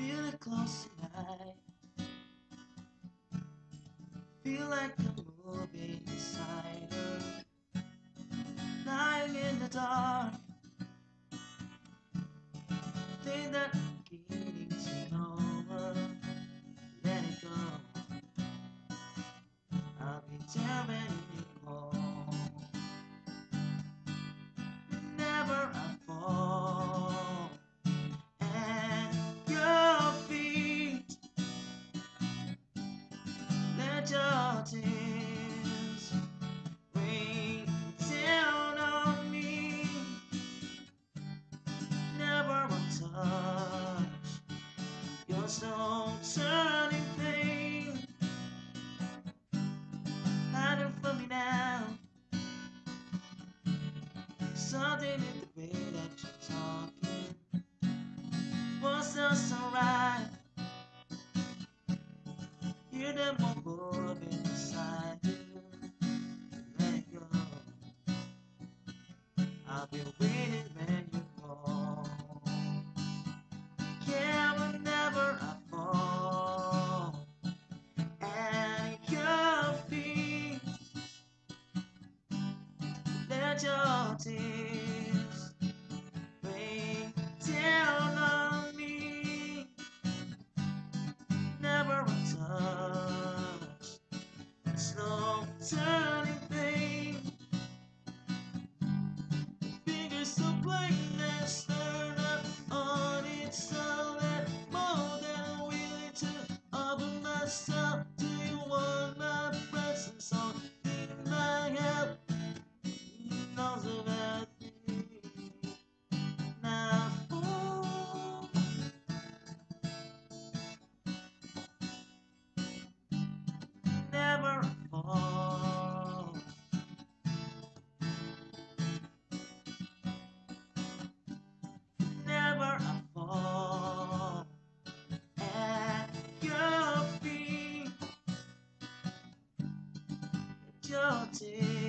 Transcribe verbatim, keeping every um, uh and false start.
Feel it close tonight. Feel like I'm moving beside her. Lying in the dark. Think that I'm getting to know her. Let it go. I'll be there anymore. Whenever I fall at your feet, let your tears rain down on me. Never a touch your slow turning pain. Hiding from me now. Something in the way that you're talking was just alright. Hear them all moving beside you. Let it go. I'll be waiting when you call. Yeah, whenever I fall at your feet, let your tears rain down on me. Never a touch, slow turning pain. Fingers so blackness turn up on its own and more than willing to offer myself. Do you want my presence on in my help? He knows about me. Now fall, never fall. Never I fall at your feet. Your tears